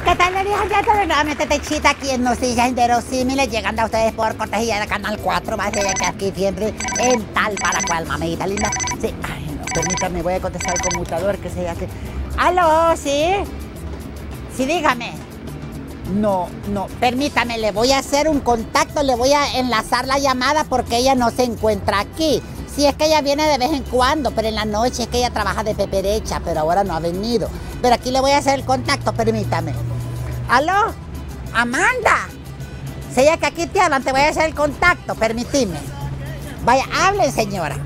¿Qué tal, ladies and gentlemen? Nuevamente Techita aquí en Noticias Inverosímiles, llegando a ustedes por cortesía de Canal 4, más allá que aquí siempre en tal para cual, mamita linda. Sí, ay, no, permítame, voy a contestar al conmutador, que sea que... ¿Aló? ¿Sí? Sí, dígame. No, permítame, le voy a hacer un contacto, le voy a enlazar la llamada porque ella no se encuentra aquí. Sí, es que ella viene de vez en cuando, pero en la noche es que ella trabaja de peperecha, pero ahora no ha venido. Pero aquí le voy a hacer el contacto, permítame. ¿Aló? Amanda. Si ella que aquí te hablan, te voy a hacer el contacto, permitime. Vaya, hablen, señora.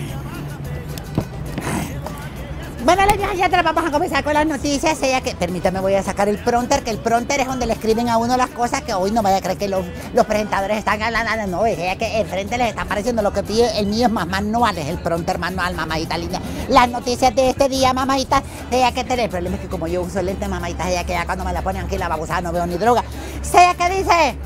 Bueno, ya te vamos a comenzar con las noticias. Ella que, permítame, voy a sacar el prompter, que el prompter es donde le escriben a uno las cosas que hoy no vaya a creer que los presentadores están hablando. No, es ella que enfrente les está apareciendo lo que pide. El mío es más manual, es el prompter manual, mamadita linda. Las noticias de este día, mamadita, ella que tiene el problema es que como yo uso lente, mamadita, ella que ya cuando me la ponen aquí la babosada no veo ni droga. Ella que dice: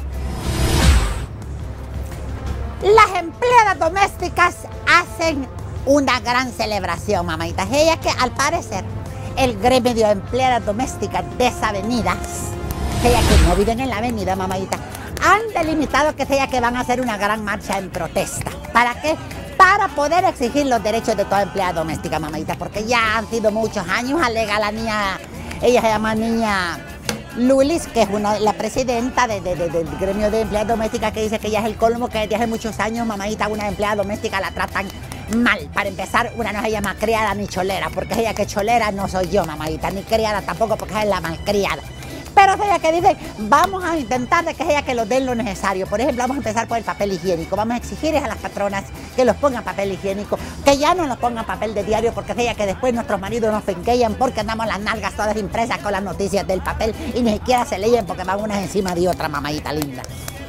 las empleadas domésticas hacen una gran celebración, mamaditas. Ella que al parecer el gremio de empleadas domésticas de esa avenida, ella que no viven en la avenida, mamadita, han delimitado que ella que van a hacer una gran marcha en protesta. ¿Para qué? Para poder exigir los derechos de toda empleada doméstica, mamadita, porque ya han sido muchos años, alega la niña, ella se llama niña Lulis, que es la presidenta del gremio de empleadas domésticas, que dice que ya es el colmo, que desde hace muchos años, mamadita, una empleada doméstica la tratan mal. Para empezar, una no se llama criada ni cholera, porque ella que cholera no soy yo, mamadita, ni criada tampoco, porque es la malcriada. Pero es ella que dice, vamos a intentar de que ella que los den lo necesario. Por ejemplo, vamos a empezar por el papel higiénico. Vamos a exigirles a las patronas que los pongan papel higiénico, que ya no los pongan papel de diario, porque es ella que después nuestros maridos nos fenquean porque andamos las nalgas todas impresas con las noticias del papel y ni siquiera se leen porque van unas encima de otra, mamadita linda.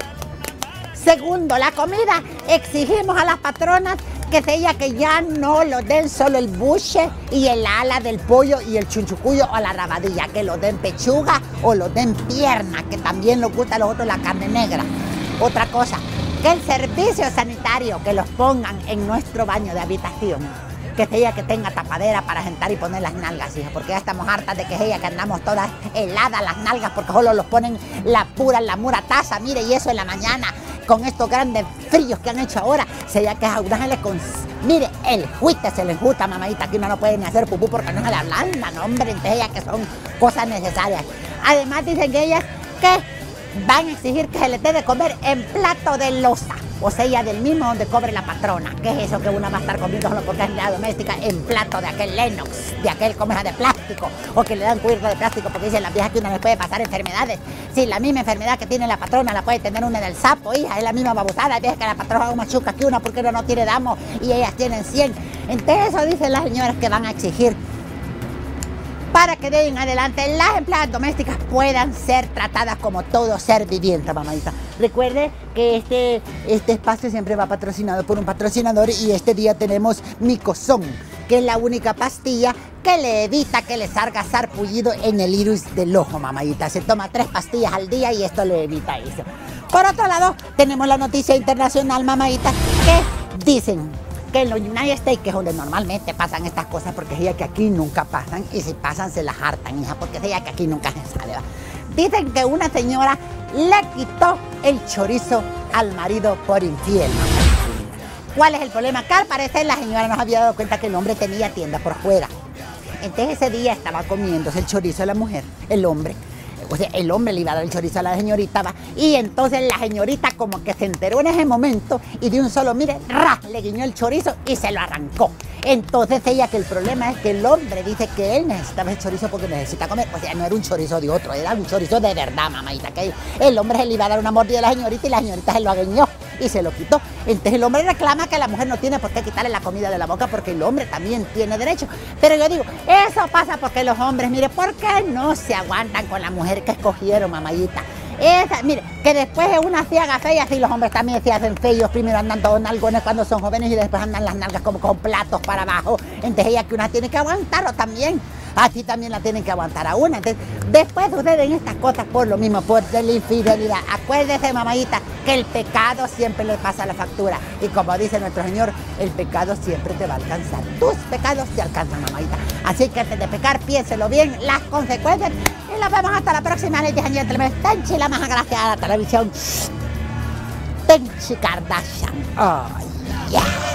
Segundo, la comida. Exigimos a las patronas que ella que ya no lo den solo el buche y el ala del pollo y el chunchucuyo o la rabadilla, que lo den pechuga o lo den pierna, que también les gusta a los otros la carne negra. Otra cosa, que el servicio sanitario que los pongan en nuestro baño de habitación, que ella que tenga tapadera para sentar y poner las nalgas, hija, porque ya estamos hartas de que ella que andamos todas heladas las nalgas porque solo los ponen la mura taza, mire, y eso en la mañana con estos grandes fríos que han hecho ahora, se ya que a una le mire, el juiste se les gusta, mamadita, aquí uno no puede ni hacer pupú porque no se le ablanda, no, hombre, entre ellas que son cosas necesarias. Además dicen que ellas que van a exigir que se les dé de comer en plato de loza, o sea, del mismo donde cobre la patrona. ¿Qué es eso que una va a estar comiendo solo porque es empleada doméstica en plato de aquel Lennox, de aquel comeja de plástico, o que le dan cubierto de plástico porque dicen las viejas que una les puede pasar enfermedades? Sí, la misma enfermedad que tiene la patrona la puede tener una del sapo, hija, es la misma babosada. Hay veces que la patrona es más chuca que una porque uno no tiene damos y ellas tienen 100. Entonces eso dicen las señoras que van a exigir para que de ahí en adelante las empleadas domésticas puedan ser tratadas como todo ser viviente, mamadita. Recuerde que este espacio siempre va patrocinado por un patrocinador y este día tenemos Micozón, que es la única pastilla que le evita que le salga sarpullido en el iris del ojo, mamadita. Se toma 3 pastillas al día y esto le evita eso. Por otro lado, tenemos la noticia internacional, mamadita, que dicen que en los United States, que es donde normalmente pasan estas cosas, porque es ella que aquí nunca pasan, y si pasan se las hartan, hija, porque es ella que aquí nunca se sale, ¿va? Dicen que una señora le quitó el chorizo al marido por infiel, mamá. ¿Cuál es el problema? Que al parecer la señora nos había dado cuenta que el hombre tenía tienda por fuera. Entonces ese día estaba comiéndose el chorizo de la mujer, el hombre. O sea, el hombre le iba a dar el chorizo a la señorita, ¿va? Y entonces la señorita como que se enteró en ese momento y de un solo, mire, ¡ras!, le guiñó el chorizo y se lo arrancó. Entonces ella que el problema es que el hombre dice que él necesitaba el chorizo porque necesita comer. O sea, no era un chorizo de otro, era un chorizo de verdad, mamadita. Que el hombre se le iba a dar una mordida a la señorita y la señorita se lo aguiñó y se lo quitó. Entonces el hombre reclama que la mujer no tiene por qué quitarle la comida de la boca porque el hombre también tiene derecho. Pero yo digo, eso pasa porque los hombres, mire, ¿por qué no se aguantan con la mujer que escogieron, mamadita? Esa, mire, que después es una ciaga fea, así los hombres también se hacen feos, primero andan todos nalgones cuando son jóvenes y después andan las nalgas como con platos para abajo. Entonces ella que una tiene que aguantarlo también, así también la tienen que aguantar a una. Entonces, después suceden estas cosas por lo mismo, por la infidelidad. Acuérdese, mamadita, que el pecado siempre le pasa la factura. Y como dice nuestro Señor, el pecado siempre te va a alcanzar. Tus pecados te alcanzan, mamadita. Así que antes de pecar, piénselo bien, las consecuencias. nos vemos hasta la próxima, ladies and gentlemen. Tenchi, la más agraciada de la televisión. Tenchi Kardashian. Oh, yeah.